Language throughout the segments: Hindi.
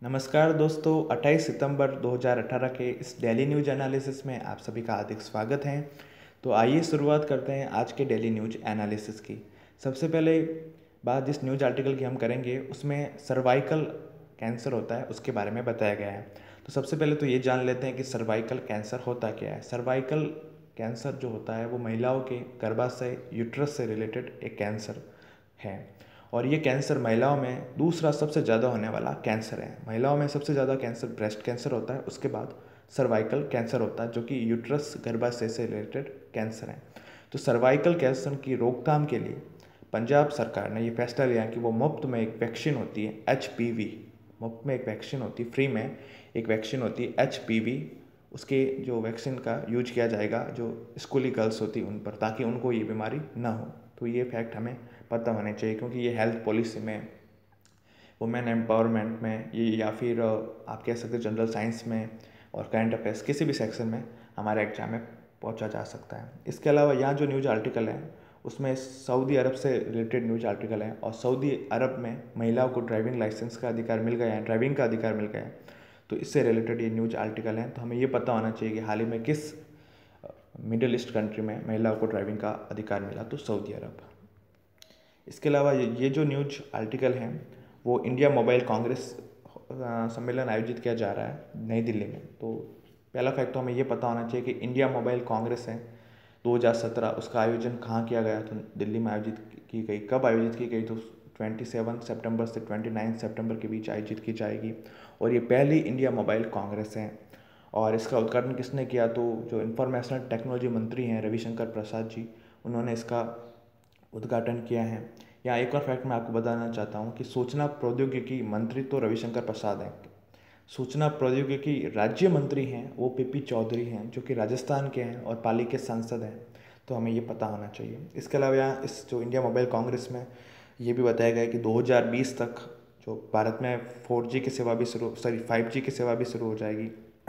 नमस्कार दोस्तों, 28 सितंबर 2018 के इस डेली न्यूज एनालिसिस में आप सभी का हार्दिक स्वागत है। तो आइए शुरुआत करते हैं आज के डेली न्यूज एनालिसिस की। सबसे पहले बात जिस न्यूज आर्टिकल की हम करेंगे उसमें सर्वाइकल कैंसर होता है उसके बारे में बताया गया है। तो सबसे पहले तो ये जान लेते हैं कि सर्वाइकल कैंसर होता क्या है। सर्वाइकल कैंसर जो होता है वो महिलाओं के गर्भाशय यूट्रस से रिलेटेड एक कैंसर है और ये कैंसर महिलाओं में दूसरा सबसे ज़्यादा होने वाला कैंसर है। महिलाओं में सबसे ज़्यादा कैंसर ब्रेस्ट कैंसर होता है, उसके बाद सर्वाइकल कैंसर होता है जो कि यूट्रस गर्भाशय से रिलेटेड कैंसर है। तो सर्वाइकल कैंसर की रोकथाम के लिए पंजाब सरकार ने ये फैसला लिया कि वो मुफ्त में एक वैक्सीन होती है HPV, मुफ्त में एक वैक्सीन होती है, फ्री में एक वैक्सीन होती है HPV, उसके जो वैक्सीन का यूज किया जाएगा जो स्कूली गर्ल्स होती है उन पर, ताकि उनको ये बीमारी ना हो। तो ये फैक्ट हमें पता होने चाहिए क्योंकि ये हेल्थ पॉलिसी में, वुमेन एम्पावरमेंट में ये, या फिर आप कह सकते हैं जनरल साइंस में और करंट अफेयर्स किसी भी सेक्शन में हमारे एग्जाम में पहुंचा जा सकता है। इसके अलावा यहाँ जो न्यूज आर्टिकल है उसमें सऊदी अरब से रिलेटेड न्यूज आर्टिकल है और सऊदी अरब में महिलाओं को ड्राइविंग लाइसेंस का अधिकार मिल गया है, ड्राइविंग का अधिकार मिल गया है। तो इससे रिलेटेड ये न्यूज आर्टिकल है। तो हमें ये पता होना चाहिए कि हाल ही में किस मिडिल ईस्ट कंट्री में महिलाओं को ड्राइविंग का अधिकार मिला, तो सऊदी अरब। इसके अलावा ये जो न्यूज आर्टिकल हैं वो इंडिया मोबाइल कांग्रेस सम्मेलन आयोजित किया जा रहा है नई दिल्ली में। तो पहला फैक्ट तो हमें ये पता होना चाहिए कि इंडिया मोबाइल कांग्रेस है 2017, उसका आयोजन कहाँ किया गया, तो दिल्ली में आयोजित की गई। कब आयोजित की गई, तो 27 सितंबर से 29 सितंबर के बीच आयोजित की जाएगी और ये पहली इंडिया मोबाइल कांग्रेस है। और इसका उद्घाटन किसने किया, तो जो इंफॉर्मेशनल टेक्नोलॉजी मंत्री हैं रविशंकर प्रसाद जी, उन्होंने इसका उद्घाटन किया है। यहाँ एक और फैक्ट मैं आपको बताना चाहता हूँ कि सूचना प्रौद्योगिकी मंत्री तो रविशंकर प्रसाद हैं, सूचना प्रौद्योगिकी राज्य मंत्री हैं वो PP चौधरी हैं जो कि राजस्थान के हैं और पाली के सांसद हैं। तो हमें ये पता होना चाहिए। इसके अलावा यहाँ इस जो इंडिया मोबाइल कांग्रेस में ये भी बताया गया है कि 2020 तक जो भारत में 4G की सेवा भी 5G की सेवा भी शुरू हो जाएगी।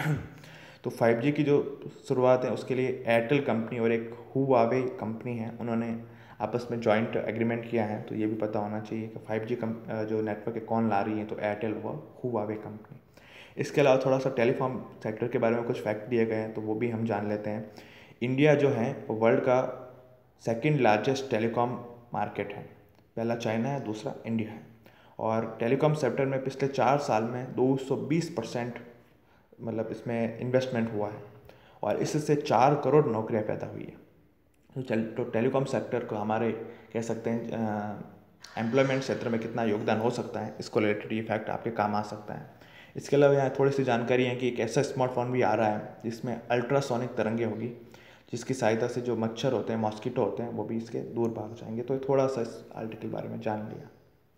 तो 5G की जो शुरुआत है उसके लिए एयरटेल कंपनी और एक हुवावे कंपनी है, उन्होंने आपस में जॉइंट एग्रीमेंट किया है। तो ये भी पता होना चाहिए कि 5G जो नेटवर्क है कौन ला रही है, तो एयरटेल व हुवावे कंपनी। इसके अलावा थोड़ा सा टेलीकॉम सेक्टर के बारे में कुछ फैक्ट दिए गए हैं तो वो भी हम जान लेते हैं। इंडिया जो है वो वर्ल्ड का सेकंड लार्जेस्ट टेलीकॉम मार्केट है, पहला चाइना है, दूसरा इंडिया है। और टेलीकॉम सेक्टर में पिछले 4 साल में 220% मतलब इसमें इन्वेस्टमेंट हुआ है और इससे 4 करोड़ नौकरियां पैदा हुई है। तो टेलीकॉम सेक्टर को हमारे कह सकते हैं एम्प्लॉयमेंट क्षेत्र में कितना योगदान हो सकता है, इसको रिलेटेड ये फैक्ट आपके काम आ सकता है। इसके अलावा यहाँ थोड़ी सी जानकारी है कि एक ऐसा स्मार्टफोन भी आ रहा है जिसमें अल्ट्रासोनिक तरंगे होगी, जिसकी सहायता से जो मच्छर होते हैं, मॉस्किटो होते हैं, वो भी इसके दूर भाग जाएंगे। तो थोड़ा सा इस आर्टिकल बारे में जान लिया।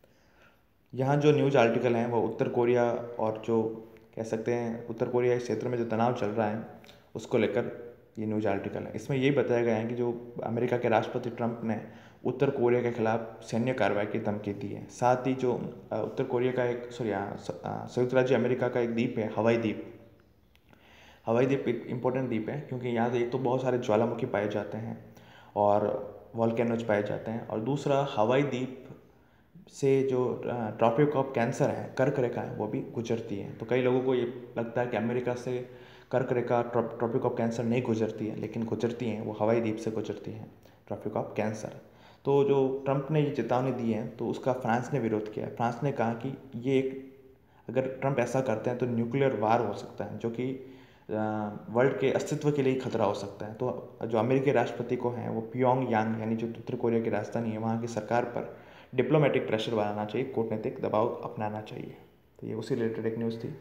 यहाँ जो न्यूज आर्टिकल हैं वो उत्तर कोरिया और जो कह सकते हैं उत्तर कोरिया के क्षेत्र में जो तनाव चल रहा है उसको लेकर ये न्यूज आर्टिकल है। इसमें यही बताया गया है कि जो अमेरिका के राष्ट्रपति ट्रंप ने उत्तर कोरिया के खिलाफ सैन्य कार्रवाई की धमकी दी है। साथ ही जो उत्तर कोरिया का एक संयुक्त राज्य अमेरिका का एक द्वीप है हवाई द्वीप, हवाई द्वीप एक इम्पोर्टेंट द्वीप है क्योंकि यहाँ एक तो बहुत सारे ज्वालामुखी पाए जाते हैं और वॉल्केनोज पाए जाते हैं, और दूसरा हवाई द्वीप से जो ट्रॉपिक ऑफ कैंसर है, कर्क रेखा है, वो भी गुजरती है। तो कई लोगों को ये लगता है कि अमेरिका से कर्क रेखा ट्रॉपिक ऑफ कैंसर नहीं गुजरती है, लेकिन गुजरती हैं, वो हवाई द्वीप से गुजरती हैं ट्रॉपिक ऑफ कैंसर। तो जो ट्रंप ने ये चेतावनी दी है तो उसका फ्रांस ने विरोध किया है। फ्रांस ने कहा कि ये एक, अगर ट्रंप ऐसा करते हैं तो न्यूक्लियर वार हो सकता है जो कि वर्ल्ड के अस्तित्व के लिए खतरा हो सकता है। तो जो अमेरिकी राष्ट्रपति को हैं वो प्योंग यांग यानी जो उत्तर कोरिया की राजधानी है वहाँ की सरकार पर डिप्लोमेटिक प्रेशर बनाना चाहिए, कूटनीतिक दबाव अपनाना चाहिए। तो ये उसी रिलेटेड एक न्यूज़ थी।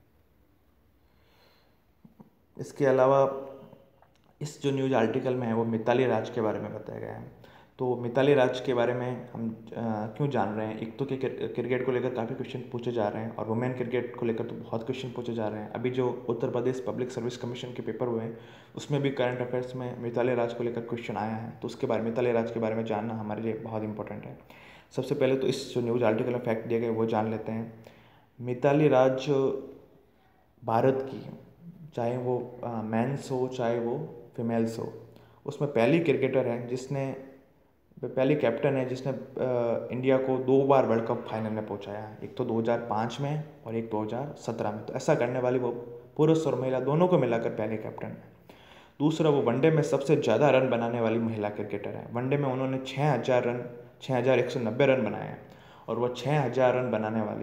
इसके अलावा इस जो न्यूज़ आर्टिकल में है वो मिताली राज के बारे में बताया गया है। तो मिताली राज के बारे में हम क्यों जान रहे हैं, एक तो कि क्रिकेट को लेकर काफ़ी क्वेश्चन पूछे जा रहे हैं और वुमेन क्रिकेट को लेकर तो बहुत क्वेश्चन पूछे जा रहे हैं। अभी जो Uttar Pradesh public service commission के पेपर हुए हैं उसमें भी करंट अफेयर्स में मिताली राज को लेकर क्वेश्चन आया है। तो उसके बारे में मिताली राज के बारे में जानना हमारे लिए बहुत इंपॉर्टेंट है। सबसे पहले तो इस जो न्यूज़ आर्टिकल में फैक्ट दिए गए वो जान लेते हैं। मिताली राज भारत की, चाहे वो मेंस हो चाहे वो फीमेल्स हो, उसमें पहली क्रिकेटर है जिसने पहली कैप्टन है जिसने इंडिया को 2 बार वर्ल्ड कप फाइनल में पहुंचाया है, एक तो 2005 में और एक 2017 में। तो ऐसा करने वाली वो पुरुष और महिला दोनों को मिलाकर पहले कैप्टन है। दूसरा, वो वनडे में सबसे ज़्यादा रन बनाने वाली महिला क्रिकेटर है। वनडे में उन्होंने 6190 रन बनाए हैं, और वो 6000 रन बनाने वाली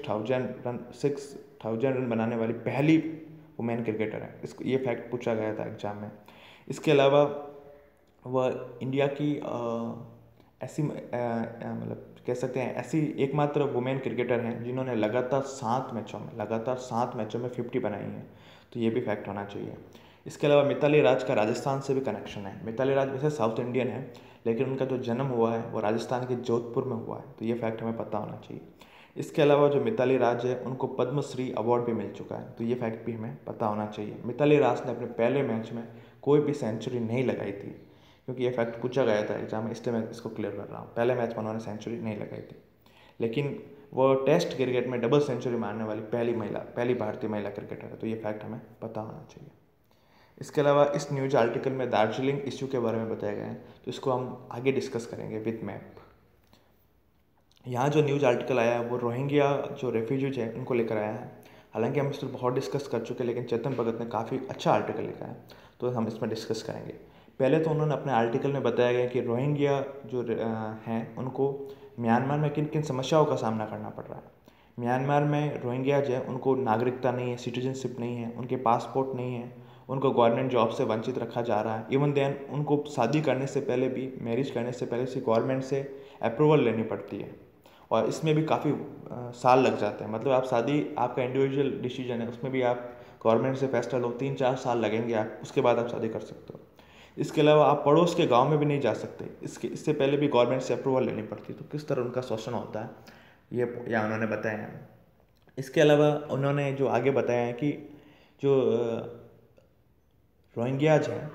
6000 रन बनाने वाली पहली वुमेन क्रिकेटर है। इसको ये फैक्ट पूछा गया था एग्जाम में। इसके अलावा वह इंडिया की ऐसी मतलब कह सकते हैं ऐसी एकमात्र वुमेन क्रिकेटर हैं जिन्होंने लगातार 7 मैचों में 50 बनाई है। तो ये भी फैक्ट होना चाहिए। इसके अलावा मिताली राज का राजस्थान से भी कनेक्शन है। मिताली राज वैसे साउथ इंडियन है, लेकिन उनका जो जन्म हुआ है वो राजस्थान के जोधपुर में हुआ है। तो ये फैक्ट हमें पता होना चाहिए। इसके अलावा जो मिताली राज है उनको पद्मश्री अवार्ड भी मिल चुका है। तो ये फैक्ट भी हमें पता होना चाहिए। मिताली राज ने अपने पहले मैच में कोई भी सेंचुरी नहीं लगाई थी, क्योंकि ये फैक्ट पूछा गया था एग्जाम में, इसलिए मैं इसको क्लियर कर रहा हूँ। पहले मैच में उन्होंने सेंचुरी नहीं लगाई थी, लेकिन वो टेस्ट क्रिकेट में डबल सेंचुरी मारने वाली पहली भारतीय महिला क्रिकेटर है। तो ये फैक्ट हमें पता होना चाहिए। इसके अलावा इस न्यूज आर्टिकल में दार्जिलिंग इश्यू के बारे में बताया गया है, तो इसको हम आगे डिस्कस करेंगे विद मैप। यहाँ जो न्यूज आर्टिकल आया है वो रोहिंग्या जो रेफ्यूजीज है उनको लेकर आया है। हालांकि हम इस पर बहुत डिस्कस कर चुके हैं, लेकिन चेतन भगत ने काफ़ी अच्छा आर्टिकल लिखा है, तो हम इसमें डिस्कस करेंगे। पहले तो उन्होंने अपने आर्टिकल में बताया गया कि रोहिंग्या जो हैं उनको म्यांमार में किन किन समस्याओं का सामना करना पड़ रहा है। म्यांमार में रोहिंग्या जो है उनको नागरिकता नहीं है, सिटीजनशिप नहीं है, उनके पासपोर्ट नहीं है, उनको गवर्नमेंट जॉब से वंचित रखा जा रहा है। इवन देन उनको शादी करने से पहले भी, मैरिज करने से पहले से गवर्नमेंट से अप्रूवल लेनी पड़ती है, और इसमें भी काफ़ी साल लग जाते हैं। मतलब आप शादी आपका इंडिविजुअल डिसीजन है, उसमें भी आप गवर्नमेंट से फैसला लो, 3-4 साल लगेंगे आप, उसके बाद आप शादी कर सकते हो। इसके अलावा आप पड़ोस के गांव में भी नहीं जा सकते, इससे पहले भी गवर्नमेंट से अप्रूवल लेनी पड़ती है। तो किस तरह उनका शोषण होता है ये यहाँ उन्होंने बताया है। इसके अलावा उन्होंने जो आगे बताया है कि जो रोहिंग्याज हैं,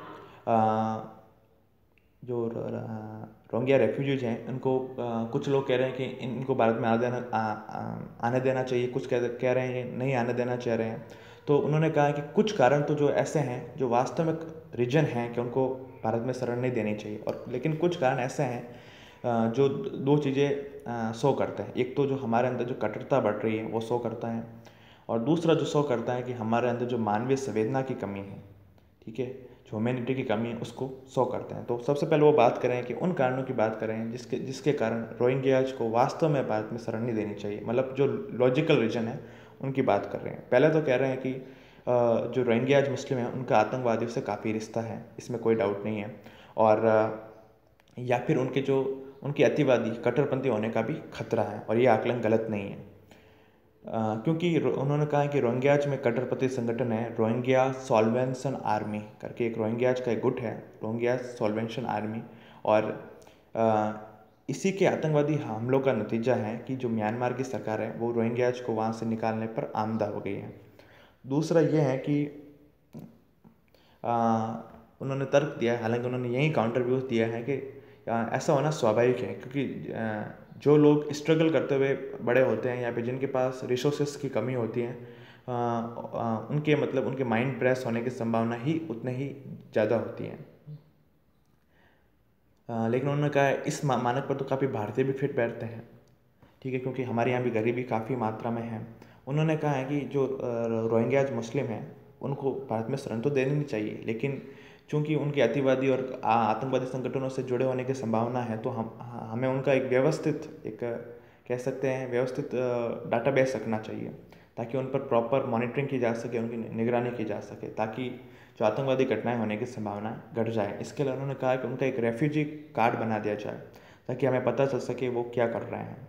जो रोहिंग्या रेफ्यूजीज हैं, उनको कुछ लोग कह रहे हैं कि इनको भारत में आने देना चाहिए, कुछ कह रहे हैं नहीं आने देना चाह रहे हैं। तो उन्होंने कहा कि कुछ कारण तो जो ऐसे हैं जो वास्तव में रीजन हैं कि उनको भारत में शरण नहीं देनी चाहिए, और लेकिन कुछ कारण ऐसे हैं जो दो चीज़ें शो करते हैं। एक तो जो हमारे अंदर जो कट्टरता बढ़ रही है वो शो करता है, और दूसरा जो शो करता है कि हमारे अंदर जो मानवीय संवेदना की कमी है, ठीक है, जो ह्यूमैनिटी की कमी है उसको शो करते हैं। तो सबसे पहले वो बात करें कि उन कारणों की बात करें जिसके कारण रोहिंग्याज को वास्तव में भारत में शरण नहीं देनी चाहिए, मतलब जो लॉजिकल रीजन है उनकी बात कर रहे हैं। पहले तो कह रहे हैं कि जो रोहिंग्याज मुस्लिम हैं उनका आतंकवादियों से काफ़ी रिश्ता है, इसमें कोई डाउट नहीं है, और या फिर उनके अतिवादी कट्टरपंथी होने का भी खतरा है, और ये आकलन गलत नहीं है। क्योंकि उन्होंने कहा कि रोहिंग्याज में कट्टरपंथी संगठन है रोहिंग्या सॉल्वेशन आर्मी करके, एक रोहिंग्याज का एक गुट है रोहिंग्या सॉल्वेशन आर्मी, और इसी के आतंकवादी हमलों का नतीजा है कि जो म्यांमार की सरकार है वो रोहिंग्याज को वहाँ से निकालने पर आमदा हो गई है। दूसरा ये है कि उन्होंने तर्क दिया है, हालांकि उन्होंने यही काउंटर व्यूज दिया है कि ऐसा होना स्वाभाविक है, क्योंकि जो लोग स्ट्रगल करते हुए बड़े होते हैं या फिर जिनके पास रिसोर्सेस की कमी होती है, उनके माइंड प्रेस होने की संभावना ही उतने ही ज़्यादा होती है। लेकिन उन्होंने कहा इस मानक पर तो काफ़ी भारतीय भी फिट बैठते हैं, ठीक है, क्योंकि हमारे यहाँ भी गरीबी काफ़ी मात्रा में है। उन्होंने कहा है कि जो रोहिंग्याज मुस्लिम हैं उनको भारत में शरण तो देनी नहीं चाहिए, लेकिन चूँकि उनके अतिवादी और आतंकवादी संगठनों से जुड़े होने की संभावना है, तो हमें उनका एक कह सकते हैं व्यवस्थित डाटाबेस रखना चाहिए, ताकि उन पर प्रॉपर मॉनिटरिंग की जा सके, उनकी निगरानी की जा सके, ताकि जो आतंकवादी घटनाएं होने की संभावना घट जाए। इसके लिए उन्होंने कहा कि उनका एक रेफ्यूजी कार्ड बना दिया जाए, ताकि हमें पता चल सके वो क्या कर रहे हैं।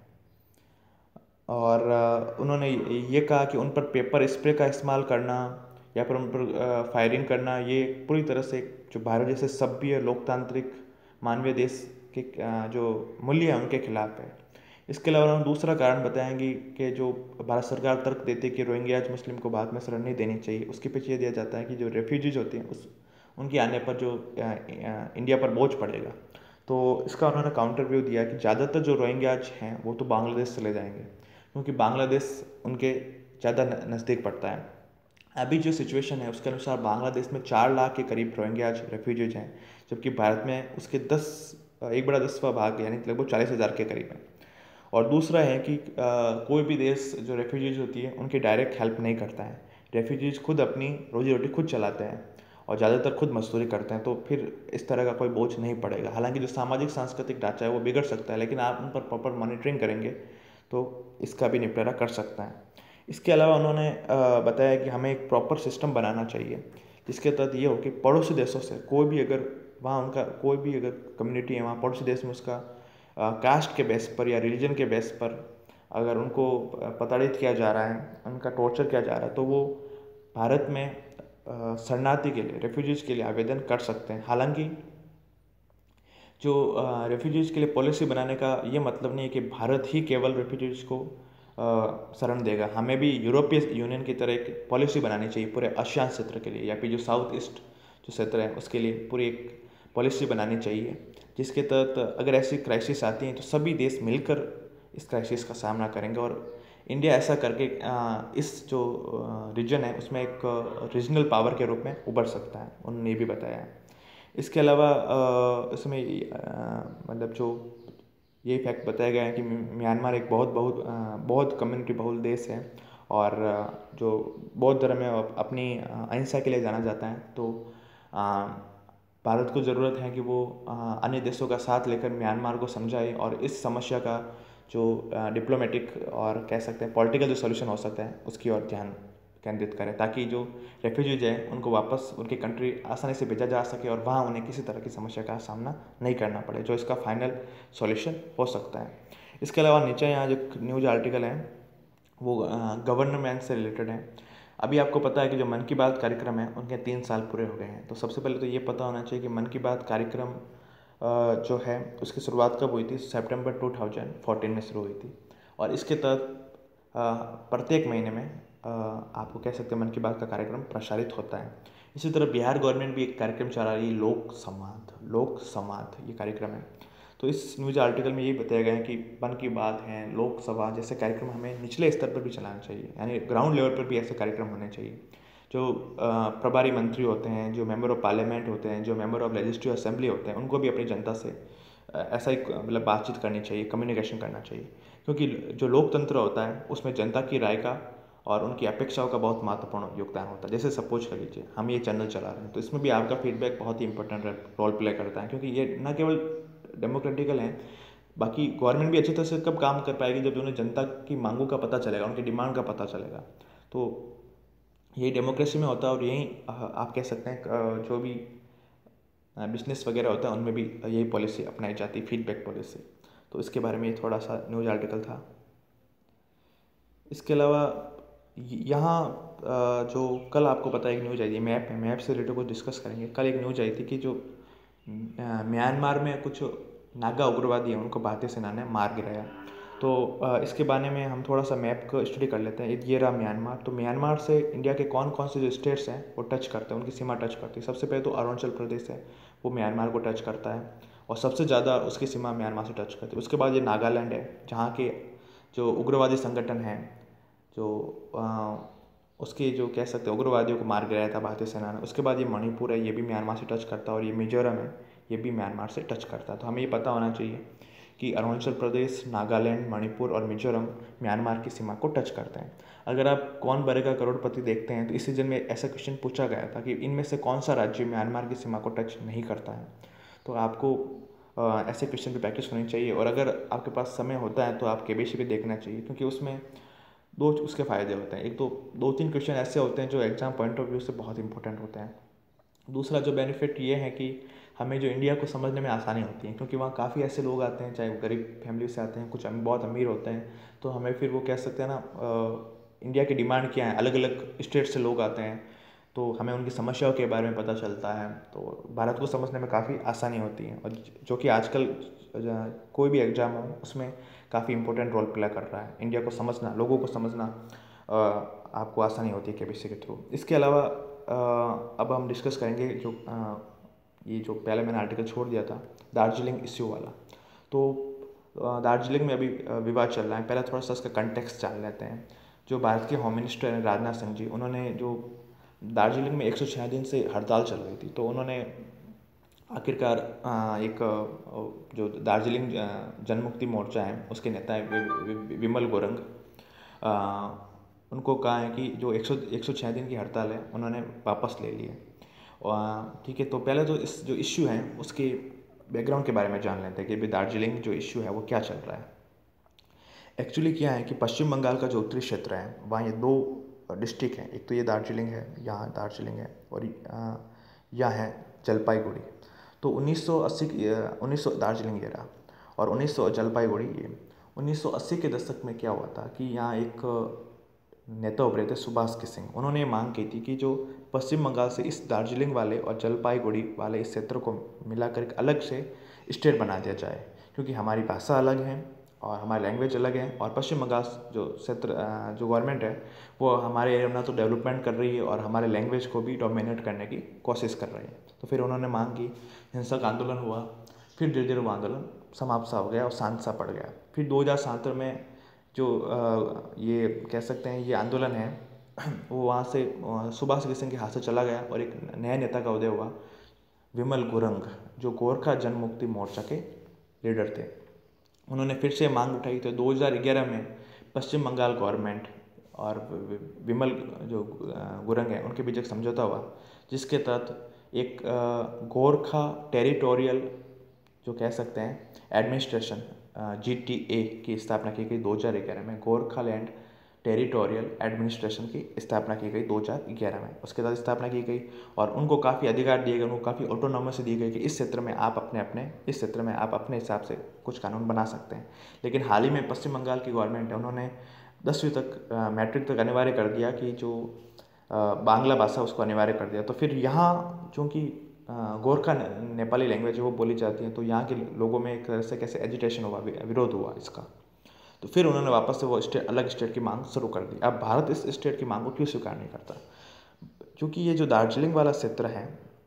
और उन्होंने ये कहा कि उन पर पेपर स्प्रे का इस्तेमाल करना या फिर उन पर फायरिंग करना, ये पूरी तरह से जो भारत जैसे सभ्य लोकतांत्रिक मानवीय देश के जो मूल्य हैं उनके खिलाफ है। इसके अलावा उन्होंने दूसरा कारण बताएंगे कि जो भारत सरकार तर्क देती है कि रोहिंग्याज मुस्लिम को भारत में शरण नहीं देनी चाहिए, उसके पीछे ये दिया जाता है कि जो रेफ्यूजीज होते हैं उनके आने पर जो इंडिया पर बोझ पड़ेगा। तो इसका उन्होंने काउंटर व्यू दिया कि ज़्यादातर जो रोहिंग्याज हैं वो तो बांग्लादेश चले जाएंगे, क्योंकि बांग्लादेश उनके ज़्यादा नज़दीक पड़ता है। अभी जो सिचुएशन है उसके अनुसार बांग्लादेश में 4 लाख के करीब रोहिंग्याज रेफ्यूजीज हैं, जबकि भारत में उसके 10 1/10वां भाग यानी लगभग 40,000 के करीब है। और दूसरा है कि कोई भी देश जो रेफ्यूजीज होती है उनकी डायरेक्ट हेल्प नहीं करता है। रेफ्यूजीज खुद अपनी रोजी रोटी खुद चलाते हैं और ज़्यादातर खुद मजदूरी करते हैं, तो फिर इस तरह का कोई बोझ नहीं पड़ेगा। हालांकि जो सामाजिक सांस्कृतिक ढांचा है वो बिगड़ सकता है, लेकिन आप उन पर प्रॉपर मॉनिटरिंग करेंगे तो इसका भी निपटारा कर सकता है। इसके अलावा उन्होंने बताया कि हमें एक प्रॉपर सिस्टम बनाना चाहिए जिसके तहत ये हो कि पड़ोसी देशों से कोई भी अगर वहाँ उनका कोई भी अगर कम्युनिटी है वहाँ पड़ोसी देश में उसका कास्ट के बेस पर या रिलीजन के बेस पर अगर उनको प्रताड़ित किया जा रहा है, उनका टॉर्चर किया जा रहा है, तो वो भारत में शरणार्थी के लिए, रेफ्यूजीज़ के लिए आवेदन कर सकते हैं। हालांकि जो रेफ्यूजीज़ के लिए पॉलिसी बनाने का ये मतलब नहीं है कि भारत ही केवल रेफ्यूजीज़ को शरण देगा। हमें भी यूरोपीय यूनियन की तरह एक पॉलिसी बनानी चाहिए पूरे आसियान क्षेत्र के लिए, या फिर जो साउथ ईस्ट जो क्षेत्र है उसके लिए पूरी एक पॉलिसी बनानी चाहिए जिसके तहत अगर ऐसी क्राइसिस आती हैं तो सभी देश मिलकर इस क्राइसिस का सामना करेंगे। और इंडिया ऐसा करके इस जो रीजन है उसमें एक रीजनल पावर के रूप में उभर सकता है, उन्होंने ये भी बताया है। इसके अलावा इसमें मतलब जो ये फैक्ट बताया गया है कि म्यांमार एक बहुत कम्युनिटी बहुल देश है और जो बौद्ध धर्म में अपनी अहिंसा के लिए जाना जाता है। तो भारत को ज़रूरत है कि वो अन्य देशों का साथ लेकर म्यांमार को समझाए और इस समस्या का जो डिप्लोमेटिक और कह सकते हैं पॉलिटिकल जो सोल्यूशन हो सकता है उसकी ओर ध्यान केंद्रित करें, ताकि जो रेफ्यूजीज हैं उनको वापस उनकी कंट्री आसानी से भेजा जा सके और वहाँ उन्हें किसी तरह की समस्या का सामना नहीं करना पड़े, जो इसका फाइनल सॉल्यूशन हो सकता है। इसके अलावा नीचे यहाँ जो न्यूज़ आर्टिकल है वो गवर्नमेंट से रिलेटेड है। अभी आपको पता है कि जो मन की बात कार्यक्रम है उनके 3 साल पूरे हो गए हैं। तो सबसे पहले तो ये पता होना चाहिए कि मन की बात कार्यक्रम जो है उसकी शुरुआत कब हुई थी। सितंबर 2014 में शुरू हुई थी और इसके तहत प्रत्येक महीने में आपको कह सकते हैं मन की बात का कार्यक्रम प्रसारित होता है। इसी तरह बिहार गवर्नमेंट भी एक कार्यक्रम चला रही है, लोक संवाद ये कार्यक्रम है। तो इस न्यूज़ आर्टिकल में यही बताया गया है कि मन की बात है, लोकसभा जैसे कार्यक्रम हमें निचले स्तर पर भी चलाना चाहिए, यानी ग्राउंड लेवल पर भी ऐसे कार्यक्रम होने चाहिए। जो प्रभारी मंत्री होते हैं, जो मेंबर ऑफ पार्लियामेंट होते हैं, जो मेंबर ऑफ लेजिस्लेटिव असेंबली होते हैं, उनको भी अपनी जनता से ऐसा ही मतलब बातचीत करनी चाहिए, कम्युनिकेशन करना चाहिए, क्योंकि जो लोकतंत्र होता है उसमें जनता की राय का और उनकी अपेक्षाओं का बहुत महत्वपूर्ण योगदान होता है। जैसे सपोज कर लीजिए हम ये चैनल चला रहे हैं तो इसमें भी आपका फीडबैक बहुत ही इंपॉर्टेंट रोल प्ले करता है, क्योंकि ये न केवल डेमोक्रेटिकल है, बाकी गवर्नमेंट भी अच्छी तरह से कब काम कर पाएगी जब उन्हें जनता की मांगों का पता चलेगा, उनकी डिमांड का पता चलेगा। तो यही डेमोक्रेसी में होता है और यही आप कह सकते हैं जो भी बिजनेस वगैरह होता है उनमें भी यही पॉलिसी अपनाई जाती है, फीडबैक पॉलिसी। तो इसके बारे में ये थोड़ा सा न्यूज़ आर्टिकल था। इसके अलावा यहाँ जो कल आपको पता है एक न्यूज़ आई थी, मैप से रिलेटेड कुछ डिस्कस करेंगे। कल एक न्यूज़ आई थी कि जो म्यांमार में कुछ नागा उग्रवादी हैं उनको भारतीय सेना ने मार गिराया। तो इसके बारे में हम थोड़ा सा मैप को स्टडी कर लेते हैं। ये रहा म्यांमार। तो म्यांमार से इंडिया के कौन कौन से जो स्टेट्स हैं वो टच करते हैं, उनकी सीमा टच करती है। सबसे पहले तो अरुणाचल प्रदेश है, वो म्यांमार को टच करता है और सबसे ज़्यादा उसकी सीमा म्यांमार से टच करती है। उसके बाद ये नागालैंड है, जहाँ के जो उग्रवादी संगठन हैं जो उसके जो कह सकते हैं उग्रवादियों को मार गिराया था भारतीय सेना ने। उसके बाद ये मणिपुर है, ये भी म्यांमार से टच करता है, और ये मिजोरम है, ये भी म्यांमार से टच करता है। तो हमें ये पता होना चाहिए कि अरुणाचल प्रदेश, नागालैंड, मणिपुर और मिजोरम म्यांमार की सीमा को टच करते हैं। अगर आप कौन बनेगा करोड़पति देखते हैं तो इस सीजन में ऐसा क्वेश्चन पूछा गया था कि इनमें से कौन सा राज्य म्यांमार की सीमा को टच नहीं करता है। तो आपको ऐसे क्वेश्चन पे प्रैक्टिस होनी चाहिए, और अगर आपके पास समय होता है तो आप केबीसी भी देखना चाहिए, क्योंकि उसमें दो उसके फ़ायदे होते हैं। एक तो 2-3 क्वेश्चन ऐसे होते हैं जो एग्ज़ाम पॉइंट ऑफ व्यू से बहुत इंपॉर्टेंट होते हैं। दूसरा जो बेनिफिट ये है कि हमें जो इंडिया को समझने में आसानी होती है, क्योंकि वहाँ काफ़ी ऐसे लोग आते हैं, चाहे वो गरीब फैमिली से आते हैं, कुछ बहुत अमीर होते हैं। तो हमें फिर वो कह सकते हैं ना इंडिया की डिमांड क्या है, अलग अलग स्टेट से लोग आते हैं, तो हमें उनकी समस्याओं के बारे में पता चलता है। तो भारत को समझने में काफ़ी आसानी होती है, और जो कि आजकल कोई भी एग्ज़ाम हो उसमें काफ़ी इंपॉर्टेंट रोल प्ले कर रहा है। इंडिया को समझना, लोगों को समझना आपको आसानी होती है केबीसी के थ्रू। इसके अलावा अब हम डिस्कस करेंगे जो ये जो पहले मैंने आर्टिकल छोड़ दिया था, दार्जिलिंग इश्यू वाला। तो दार्जिलिंग में अभी विवाद चल रहा है। पहले थोड़ा सा इसका कंटेक्स्ट जान लेते हैं। जो भारत के होम मिनिस्टर हैं राजनाथ सिंह जी, उन्होंने जो दार्जिलिंग में 106 दिन से हड़ताल चल रही थी, तो उन्होंने आखिरकार एक जो दार्जिलिंग जनमुक्ति मोर्चा है उसके नेता है विमल गोरंग, उनको कहा है कि जो 106 दिन की हड़ताल है उन्होंने वापस ले ली है। और ठीक है, तो पहले तो इस जो इश्यू है उसके बैकग्राउंड के बारे में जान लेते हैं कि अभी दार्जिलिंग जो इश्यू है वो क्या चल रहा है। एक्चुअली क्या है कि पश्चिम बंगाल का जो उत्तरी क्षेत्र है वहाँ ये दो डिस्ट्रिक्ट हैं, एक तो ये दार्जिलिंग है, यहाँ दार्जिलिंग है, और यहाँ है जलपाईगुड़ी। तो 1980 दार्जिलिंग ये रहा और 1900 जलपाईगुड़ी ये। 1980 के दशक में क्या हुआ था कि यहाँ एक नेता उभरे थे सुभाष के सिंह। उन्होंने ये मांग की थी कि जो पश्चिम बंगाल से इस दार्जिलिंग वाले और जलपाईगुड़ी वाले इस क्षेत्र को मिलाकर एक अलग से स्टेट बना दिया जाए, क्योंकि हमारी भाषा अलग है और हमारी लैंग्वेज अलग है, और पश्चिम बंगाल जो क्षेत्र जो गवर्नमेंट है वो हमारे एरिया में तो डेवलपमेंट कर रही है और हमारे लैंग्वेज को भी डोमिनेट करने की कोशिश कर रही है। तो फिर उन्होंने मांग की, हिंसक आंदोलन हुआ, फिर धीरे धीरे वो आंदोलन समाप्त सा हो गया और शांत सा पड़ गया। फिर 2007 में जो ये कह सकते हैं ये आंदोलन है वो वहाँ से सुभाष सिंह के हाथ से चला गया और एक नया नेता का उदय हुआ, विमल गुरंग, जो गोरखा जनमुक्ति मोर्चा के लीडर थे। उन्होंने फिर से मांग उठाई। तो 2011 में पश्चिम बंगाल गवर्नमेंट और विमल जो गुरंग है उनके बीच एक समझौता हुआ, जिसके तहत एक गोरखा टेरिटोरियल जो कह सकते हैं एडमिनिस्ट्रेशन GTA की स्थापना की गई 2011 में। गोरखालैंड टेरिटोरियल एडमिनिस्ट्रेशन की स्थापना की गई 2011 में, उसके बाद स्थापना की गई और उनको काफ़ी अधिकार दिए गए, उनको काफ़ी ऑटोनॉमस दी गई कि इस क्षेत्र में आप अपने हिसाब से कुछ कानून बना सकते हैं। लेकिन हाल ही में पश्चिम बंगाल की गवर्नमेंट है, उन्होंने 10वीं तक मैट्रिक तक अनिवार्य कर दिया कि जो बांग्ला भाषा उसको अनिवार्य कर दिया। तो फिर यहाँ चूँकि गोरखा नेपाली लैंग्वेज वो बोली जाती है, तो यहाँ के लोगों में एक तरह से कैसे एजिटेशन हुआ, विरोध हुआ इसका। तो फिर उन्होंने वापस से वो अलग स्टेट की मांग शुरू कर दी। अब भारत इस स्टेट की मांग को क्यों स्वीकार नहीं करता? क्योंकि ये जो दार्जिलिंग वाला क्षेत्र है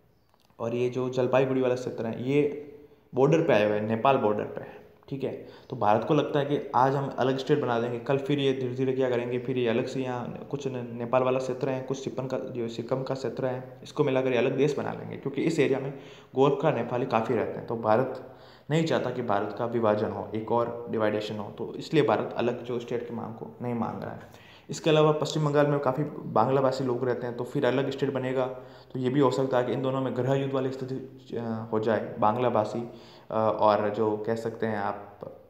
और ये जो जलपाईगुड़ी वाला क्षेत्र है ये बॉर्डर पे आए हुए हैं, नेपाल बॉर्डर पे है, ठीक है। तो भारत को लगता है कि आज हम अलग स्टेट बना देंगे, कल फिर ये धीरे धीरे क्या करेंगे, फिर ये अलग से यहाँ कुछ नेपाल वाला क्षेत्र है, कुछ सिक्किम का क्षेत्र है, इसको मिलाकर ये अलग देश बना लेंगे, क्योंकि इस एरिया में गोरखा नेपाली काफ़ी रहते हैं। तो भारत नहीं चाहता कि भारत का विभाजन हो, एक और डिवाइडेशन हो, तो इसलिए भारत अलग जो स्टेट की मांग को नहीं मांग रहा है। इसके अलावा पश्चिम बंगाल में काफ़ी बांग्ला भाषी लोग रहते हैं, तो फिर अलग स्टेट बनेगा तो ये भी हो सकता है कि इन दोनों में गृह युद्ध वाली स्थिति हो जाए। बांग्ला भाषी और जो कह सकते हैं आप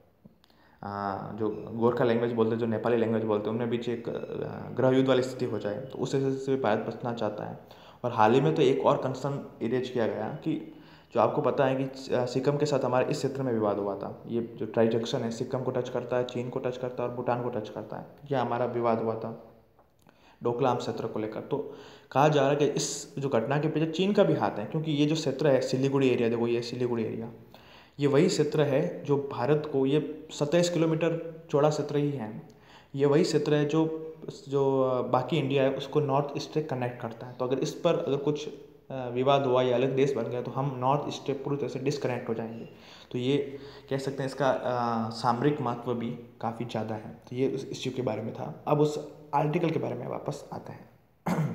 जो गोरखा लैंग्वेज बोलते हैं, जो नेपाली लैंग्वेज बोलते हैं, उनमें बीच एक गृह युद्ध वाली स्थिति हो जाए, तो उस स्थिति से भारत बचना चाहता है। और हाल ही में तो एक और कंसर्न इरेज किया गया कि जो आपको पता है कि सिक्किम के साथ हमारे इस क्षेत्र में विवाद हुआ था। ये जो ट्रांजैक्शन है सिक्किम को टच करता है, चीन को टच करता है और भूटान को टच करता है। यह हमारा विवाद हुआ था डोकलाम क्षेत्र को लेकर। तो कहा जा रहा है कि इस जो घटना के पीछे चीन का भी हाथ है, क्योंकि ये जो क्षेत्र है सिलीगुड़ी एरिया, देखो ये सिलीगुड़ी एरिया, ये वही क्षेत्र है जो भारत को, ये 27 किलोमीटर चौड़ा क्षेत्र ही है, ये वही क्षेत्र है जो बाकी इंडिया है उसको नॉर्थ ईस्ट से कनेक्ट करता है। तो अगर इस पर अगर कुछ विवाद हुआ या अलग देश बन गया तो हम नॉर्थ ईस्ट से पूरी तरह से डिस्कनेक्ट हो जाएंगे। तो ये कह सकते हैं इसका सामरिक महत्व भी काफ़ी ज़्यादा है। तो ये उस इश्यू के बारे में था। अब उस आर्टिकल के बारे में वापस आते हैं।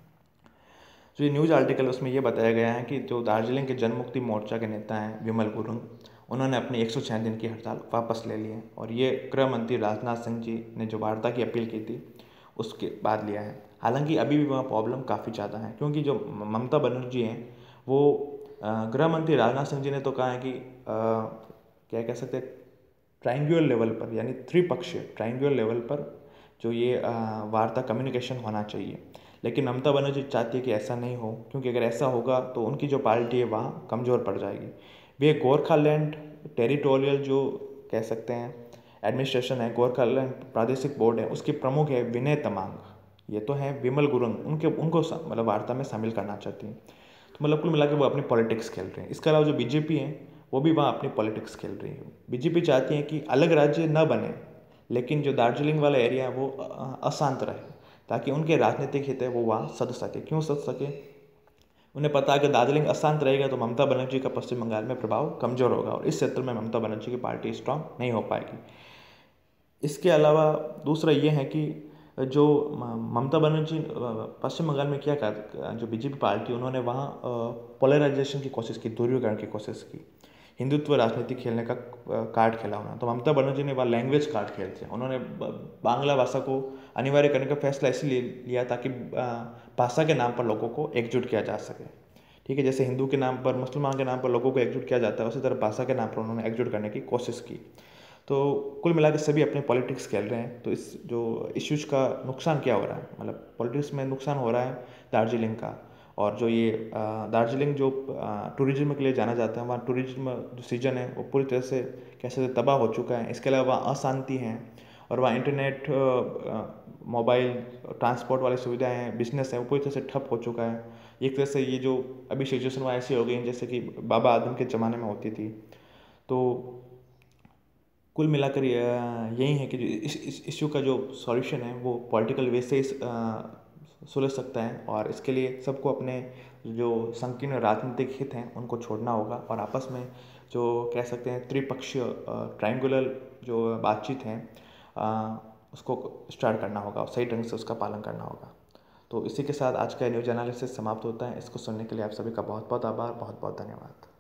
जो ये न्यूज़ आर्टिकल उसमें ये बताया गया है कि जो दार्जिलिंग के जनमुक्ति मोर्चा के नेता हैं विमल गुरुंग, उन्होंने अपनी 106 दिन की हड़ताल वापस ले ली है और ये गृह मंत्री राजनाथ सिंह जी ने जो वार्ता की अपील की थी उसके बाद लिया है। हालांकि अभी भी वहाँ प्रॉब्लम काफ़ी ज़्यादा है, क्योंकि जो ममता बनर्जी हैं वो गृह मंत्री राजनाथ सिंह जी ने तो कहा है कि क्या कह सकते हैं ट्रायंगुलर लेवल पर, यानी त्रिपक्षीय ट्रायंगुलर लेवल पर जो ये वार्ता कम्युनिकेशन होना चाहिए। लेकिन ममता बनर्जी चाहती है कि ऐसा नहीं हो, क्योंकि अगर ऐसा होगा तो उनकी जो पार्टी है वहाँ कमज़ोर पड़ जाएगी। वे गोरखालैंड टेरिटोरियल जो कह सकते हैं एडमिनिस्ट्रेशन है, गोरखालैंड प्रादेशिक बोर्ड है, उसके प्रमुख है विनय तमांग, ये तो हैं विमल गुरुंग, उनको मतलब वार्ता में शामिल करना चाहती हैं। तो मतलब कुल मिला के वो अपनी पॉलिटिक्स खेल रहे हैं। इसके अलावा जो बीजेपी है वो भी वहाँ अपनी पॉलिटिक्स खेल रही है। बीजेपी चाहती है कि अलग राज्य न बने, लेकिन जो दार्जिलिंग वाला एरिया है वो अशांत रहे, ताकि उनके राजनीतिक हित है वो वहाँ सध सके। क्यों सध सके? उन्हें पता है कि दार्जिलिंग अशांत रहेगा तो ममता बनर्जी का पश्चिम बंगाल में प्रभाव कमज़ोर होगा और इस क्षेत्र में ममता बनर्जी की पार्टी स्ट्रांग नहीं हो पाएगी। इसके अलावा दूसरा ये है कि जो ममता बनर्जी पश्चिम बंगाल में क्या कर जो बीजेपी पार्टी उन्होंने वहाँ पोलराइजेशन की कोशिश की, ध्रुवीकरण की कोशिश की, हिंदुत्व राजनीति खेलने का कार्ड खेला उन्होंने। तो ममता बनर्जी ने वहाँ लैंग्वेज कार्ड खेलते हैं, उन्होंने बांग्ला भाषा को अनिवार्य करने का फैसला इसलिए लिया ताकि भाषा के नाम पर लोगों को एकजुट किया जा सके। ठीक है, जैसे हिंदू के नाम पर, मुसलमान के नाम पर लोगों को एकजुट किया जाता है, उसी तरह भाषा के नाम पर उन्होंने एकजुट करने की कोशिश की। तो कुल मिला के सभी अपने पॉलिटिक्स खेल रहे हैं। तो इस जो इश्यूज का नुकसान क्या हो रहा है, मतलब पॉलिटिक्स में नुकसान हो रहा है दार्जिलिंग का। और जो ये दार्जिलिंग जो टूरिज्म के लिए जाना जाता है, वहाँ टूरिज्म जो सीजन है वो पूरी तरह से कैसे तबाह हो चुका है। इसके अलावा वहाँ अशांति है, और वहाँ इंटरनेट, मोबाइल, ट्रांसपोर्ट वाली सुविधाएं हैं, बिजनेस है, वो पूरी तरह से ठप हो चुका है। एक तरह से ये जो अभी सिचुएशन वहाँ ऐसी हो गई है जैसे कि बाबा आदम के ज़माने में होती थी। तो कुल मिलाकर यही है कि जो इस इश्यू का जो सॉल्यूशन है वो पॉलिटिकल वे से सुलझ सकता है, और इसके लिए सबको अपने जो संकीर्ण राजनीतिक हित हैं उनको छोड़ना होगा, और आपस में जो कह सकते हैं त्रिपक्षीय ट्रायंगुलर जो बातचीत है उसको स्टार्ट करना होगा, और सही ढंग से उसका पालन करना होगा। तो इसी के साथ आज का न्यूज़ एनालिसिस समाप्त होता है। इसको सुनने के लिए आप सभी का बहुत बहुत आभार, बहुत बहुत धन्यवाद।